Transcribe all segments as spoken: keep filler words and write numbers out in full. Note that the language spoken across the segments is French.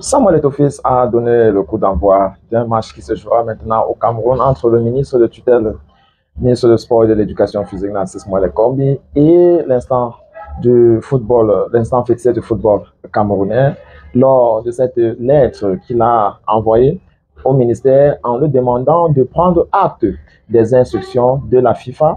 Samuel Eto'o a donné le coup d'envoi d'un match qui se jouera maintenant au Cameroun entre le ministre de tutelle, ministre du Sport et de l'Éducation physique, Narcisse Moale Kombi, et l'instant du football, l'instant fixé du football camerounais, lors de cette lettre qu'il a envoyée au ministère en lui demandant de prendre acte des instructions de la FIFA.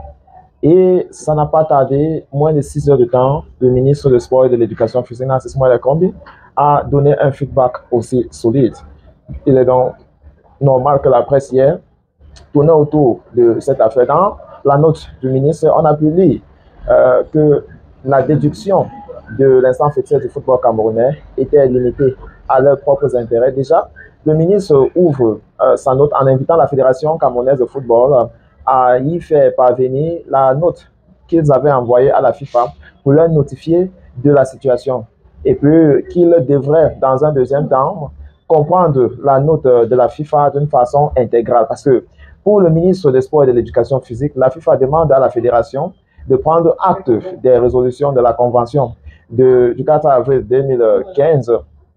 Et ça n'a pas tardé, moins de six heures de temps, le ministre du Sport et de l'Éducation physique, Narcisse Moale Kombi, a donné un feedback aussi solide. Il est donc normal que la presse hier tourne autour de cette affaire. Dans la note du ministre, on a pu lire euh, que la déduction de l'instant fixé du football camerounais était limitée à leurs propres intérêts. Déjà, le ministre ouvre euh, sa note en invitant la Fédération camerounaise de football euh, à y faire parvenir la note qu'ils avaient envoyée à la FIFA pour leur notifier de la situation. Et puis qu'ils devraient, dans un deuxième temps, comprendre la note de la FIFA d'une façon intégrale. Parce que pour le ministre des Sports et de l'Éducation physique, la FIFA demande à la Fédération de prendre acte des résolutions de la Convention de, du quatre avril deux mille quinze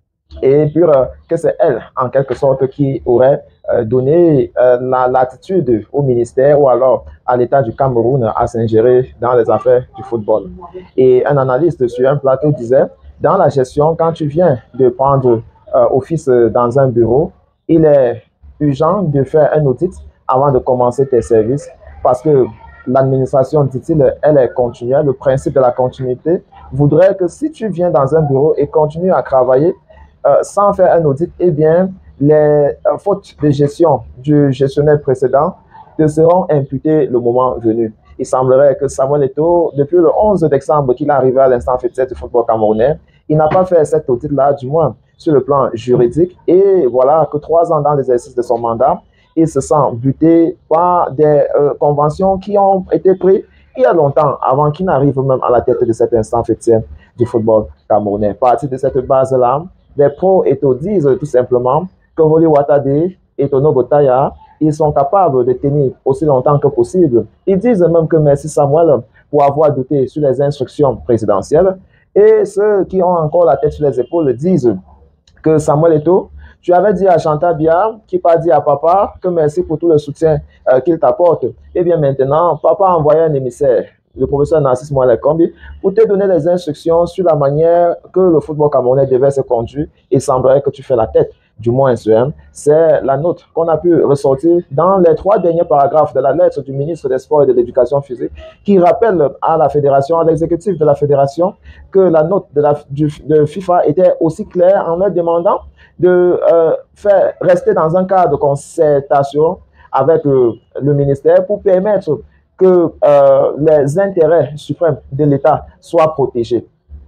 et puis euh, que c'est elle, en quelque sorte, qui aurait euh, donné euh, la latitude au ministère ou alors à l'État du Cameroun à s'ingérer dans les affaires du football. Et un analyste sur un plateau disait, dans la gestion, quand tu viens de prendre euh, office dans un bureau, il est urgent de faire un audit avant de commencer tes services parce que l'administration, dit-il, elle est continuelle. Le principe de la continuité voudrait que si tu viens dans un bureau et continues à travailler euh, sans faire un audit, eh bien, les euh, fautes de gestion du gestionnaire précédent te seront imputées le moment venu. Il semblerait que Samuel Eto'o, depuis le onze décembre qu'il est arrivé à l'instant fixé du football camerounais, il n'a pas fait cet audit-là, du moins sur le plan juridique. Et voilà que trois ans dans l'exercice de son mandat, il se sent buté par des euh, conventions qui ont été prises il y a longtemps, avant qu'il n'arrive même à la tête de cet instant fixé du football camerounais. À partir de cette base-là, les pros Eto'o disent tout simplement que Woli Watadé et Tono Botaya, ils sont capables de tenir aussi longtemps que possible. Ils disent même que merci Samuel pour avoir douté sur les instructions présidentielles. Et ceux qui ont encore la tête sur les épaules disent que Samuel Eto'o, tu avais dit à Chantal Biya, qui n'a pas dit à papa, que merci pour tout le soutien euh, qu'il t'apporte. Et bien maintenant, papa a envoyé un émissaire, le professeur Narcisse Moale Kombi, pour te donner les instructions sur la manière que le football camerounais devait se conduire. Il semblerait que tu fais la tête. Du moins, c'est la note qu'on a pu ressortir dans les trois derniers paragraphes de la lettre du ministre des Sports et de l'Éducation physique qui rappelle à la fédération, à l'exécutif de la fédération, que la note de, la, du, de FIFA était aussi claire en leur demandant de euh, faire rester dans un cadre de concertation avec euh, le ministère pour permettre que euh, les intérêts suprêmes de l'État soient protégés.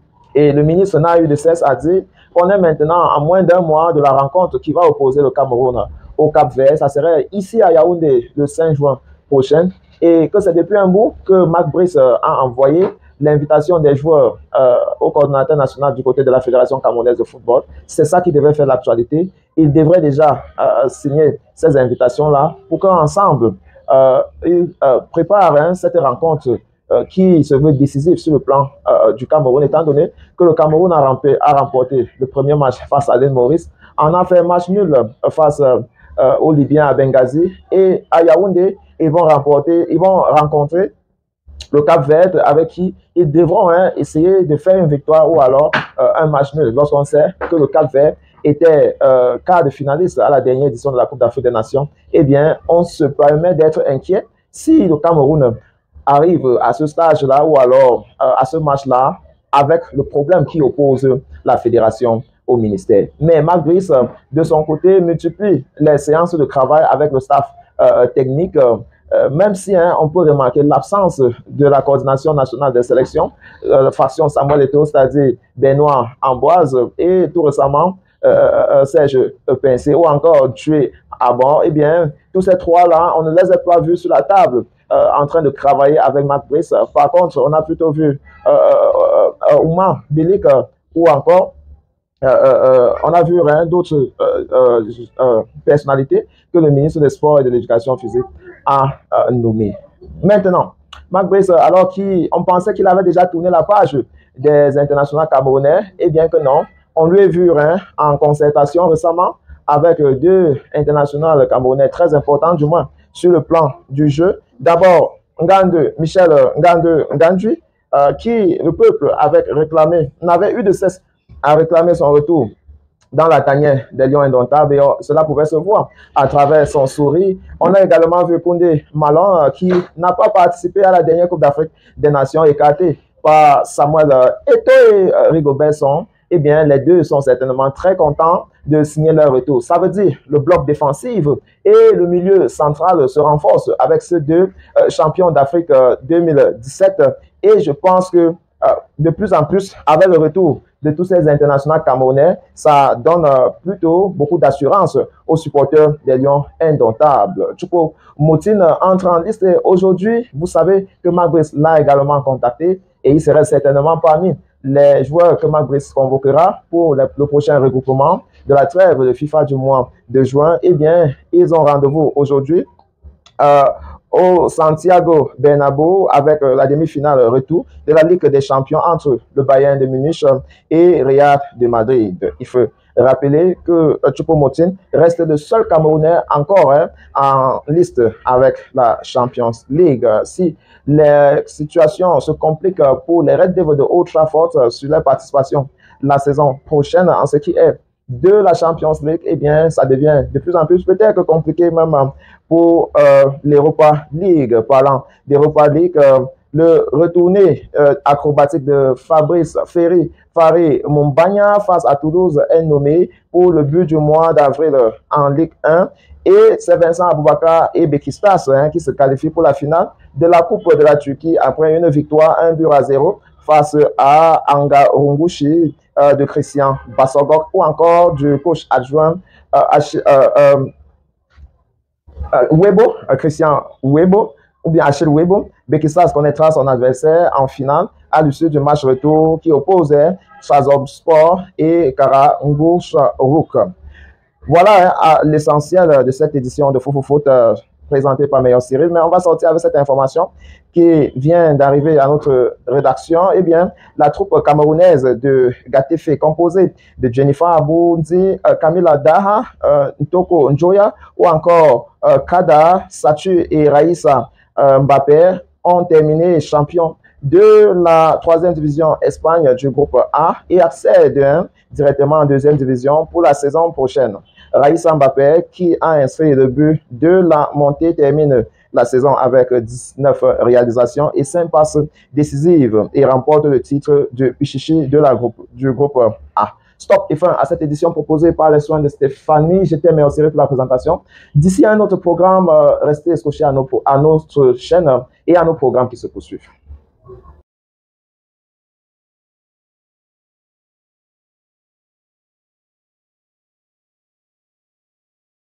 Et le ministre n'a eu de cesse à dire qu'on est maintenant à moins d'un mois de la rencontre qui va opposer le Cameroun au Cap-Vert. Ça serait ici à Yaoundé le cinq juin prochain. Et que c'est depuis un bout que Marc Brice a envoyé l'invitation des joueurs euh, au coordinateur national du côté de la Fédération camerounaise de football. C'est ça qui devait faire l'actualité. Il devrait déjà euh, signer ces invitations-là pour qu'ensemble, euh, ils euh, préparent hein, cette rencontre Euh, qui se veut décisif sur le plan euh, du Cameroun, étant donné que le Cameroun a, rampé, a remporté le premier match face à l'Île Maurice, en a fait un match nul euh, face euh, aux Libyens à Benghazi, et à Yaoundé, ils vont remporter, ils vont rencontrer le Cap-Vert avec qui ils devront hein, essayer de faire une victoire ou alors euh, un match nul. Lorsqu'on sait que le Cap-Vert était euh, quart de finaliste à la dernière édition de la Coupe d'Afrique des Nations, eh bien, on se permet d'être inquiet si le Cameroun arrive à ce stage-là ou alors euh, à ce match-là avec le problème qui oppose la fédération au ministère. Mais Marc Brice, de son côté, multiplie les séances de travail avec le staff euh, technique, euh, même si hein, on peut remarquer l'absence de la coordination nationale des sélections, euh, faction Samuel Eto'o, c'est-à-dire Benoît Ambroise, et tout récemment, euh, Serge Pincé, ou encore Tué à bord. Eh bien, tous ces trois-là, on ne les a pas vus sur la table. Euh, en train de travailler avec Marc Brice. Par contre, on a plutôt vu euh, euh, euh, Oumar Bilik euh, ou encore euh, euh, on a vu hein, d'autres euh, euh, euh, personnalités que le ministre des Sports et de l'Éducation physique a euh, nommées. Maintenant, Marc Brice, alors qu'on pensait qu'il avait déjà tourné la page des internationaux camerounais, eh bien que non, on lui a vu hein, en concertation récemment avec deux internationaux camerounais très importants, du moins sur le plan du jeu. D'abord, Ngande, Michel Ngande Ngandji, euh, qui le peuple avait réclamé, n'avait eu de cesse à réclamer son retour dans la tanière des Lions indomptables, et cela pouvait se voir à travers son sourire. On a également vu Koundé Malon, euh, qui n'a pas participé à la dernière Coupe d'Afrique des Nations, écarté par Samuel Eto'o et euh, Rigobert Song. Eh bien, les deux sont certainement très contents de signer leur retour. Ça veut dire le bloc défensif et le milieu central se renforcent avec ces deux euh, champions d'Afrique euh, deux mille dix-sept. Et je pense que euh, de plus en plus, avec le retour de tous ces internationaux camerounais, ça donne euh, plutôt beaucoup d'assurance aux supporters des Lions indomptables. Choupo Moting entre en liste et aujourd'hui, vous savez que Marc Brice l'a également contacté et il serait certainement parmi les joueurs que Marc Brice convoquera pour le, le prochain regroupement de la trêve de FIFA du mois de juin. Eh bien, ils ont rendez-vous aujourd'hui euh, au Santiago Bernabéu avec euh, la demi-finale retour de la Ligue des Champions entre le Bayern de Munich et Real de Madrid. Il faut rappeler que euh, Choupo-Moting reste le seul Camerounais encore hein, en liste avec la Champions League. Si les situations se compliquent pour les Red Devils de Old Trafford sur leur participation la saison prochaine en ce qui est de la Champions League, eh bien, ça devient de plus en plus peut-être compliqué même pour euh, l'Europa League. Parlant d'Europa League, euh, le retourné euh, acrobatique de Fabrice Ferry, Fari Mumbanya face à Toulouse est nommé pour le but du mois d'avril en Ligue un. Et c'est Vincent Aboubakar et Bekistas hein, qui se qualifient pour la finale de la Coupe de la Turquie après une victoire un but à zéro face à Anga Rungushi euh, de Christian Bassogok ou encore du coach adjoint euh, euh, euh, euh, Webo, euh, Christian Webo ou bien Achille Webo. Bekistas connaîtra son adversaire en finale à l'issue du match retour qui opposait Trabzonspor et Karagümrük. Voilà hein, l'essentiel de cette édition de Foufou Foot euh, présentée par Meilleur Cyril. Mais on va sortir avec cette information qui vient d'arriver à notre rédaction. Eh bien, la troupe camerounaise de Gatefe, composée de Jennifer Aboundi, euh, Camila Daha, euh, Ntoko Njoya ou encore euh, Kada, Satu et Raïssa euh, Mbappé, ont terminé champions de la troisième division Espagne du groupe A et accèdent hein, directement en deuxième division pour la saison prochaine. Raïssa Mbappé, qui a inscrit le but de la montée, termine la saison avec dix-neuf réalisations et cinq passes décisives et remporte le titre de Pichichi de la groupe, du groupe A. Stop et fin à cette édition proposée par les soins de Stéphanie. J'étais Meilleur Cyril pour la présentation. D'ici à un autre programme, restez scotchés à, nos, à notre chaîne et à nos programmes qui se poursuivent.